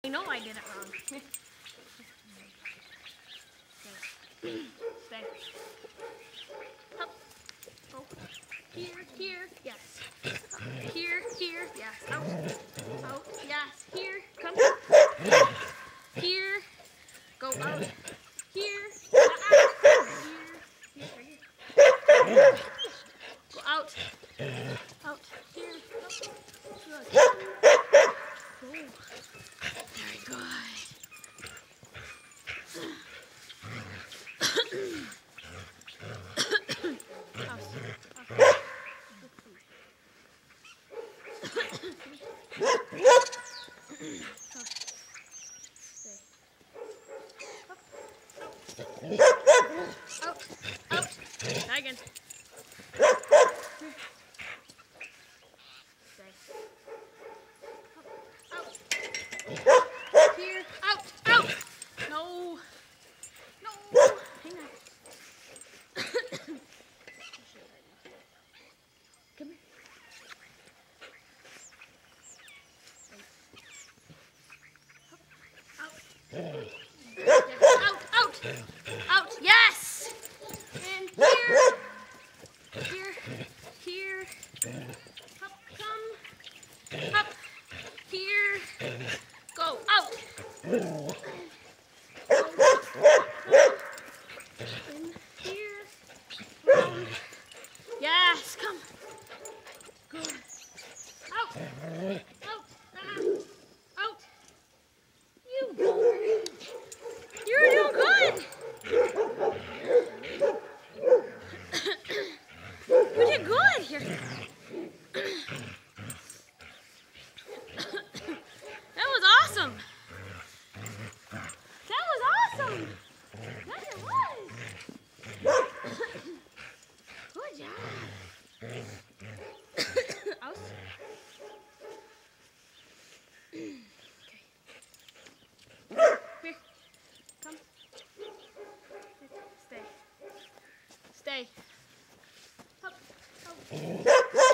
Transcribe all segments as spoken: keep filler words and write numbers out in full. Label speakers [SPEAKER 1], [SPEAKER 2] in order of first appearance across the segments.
[SPEAKER 1] I know I did it wrong. Stay. Stay. Up. Oh. Here, here, yes. Here, here, yes. Out. Out, yes. Here, come. Here. Go out. Here. Out. Here. Here, right here. Go out. Out. Here. Good. Go. Very good. Out, out, try again. Stay. Out. Here, out, out. No, no, hang on. Come here. Out. Out, out, out, yes! And here, here, here, up, come, up, here, go, out. In here, round, yes, come, good, out, out, ah, out, you go. You're doing good. You did good here. That was awesome. That was awesome. Yes, it was. Good job. Out. Okay. Here. Come. Stay. Stay. Up. Up.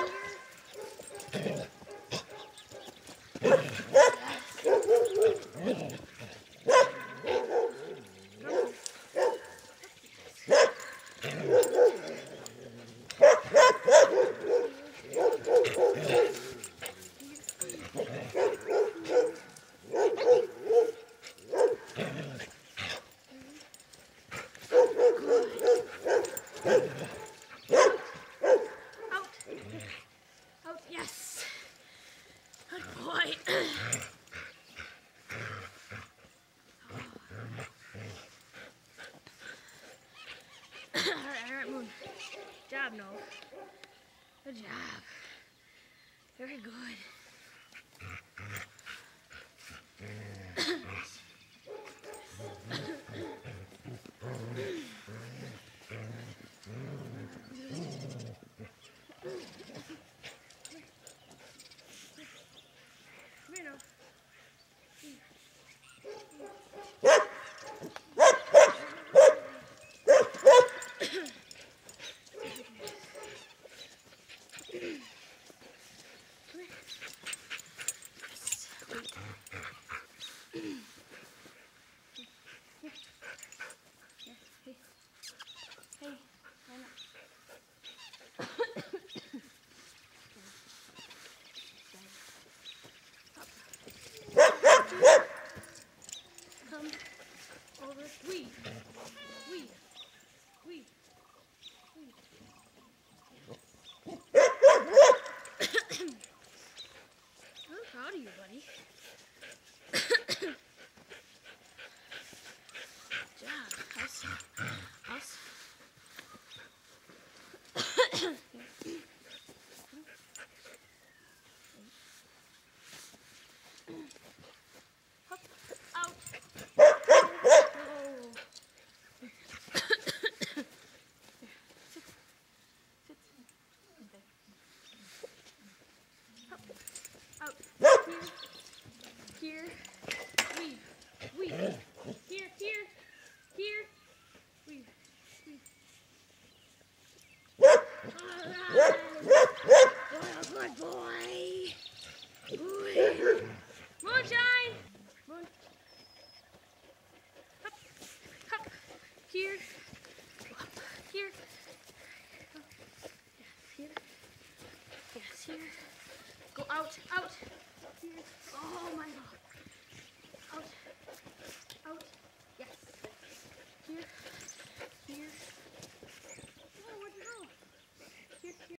[SPEAKER 1] Yes. Good boy. Alright, alright, Moon. Good job, Noah. Good job. Very good. Come over. Weed. Weed. Weed. Weed. I'm proud of you, buddy. Good job. Us. Us. Out. Here. Here. Weave. Weave. Here. Here. Here. Weave. Weave. Alright. Good boy. Good boy. Moonshine. Moon. here. Go up. Here. Yes, here. Yes, here. Go out, out. Here. Oh my God.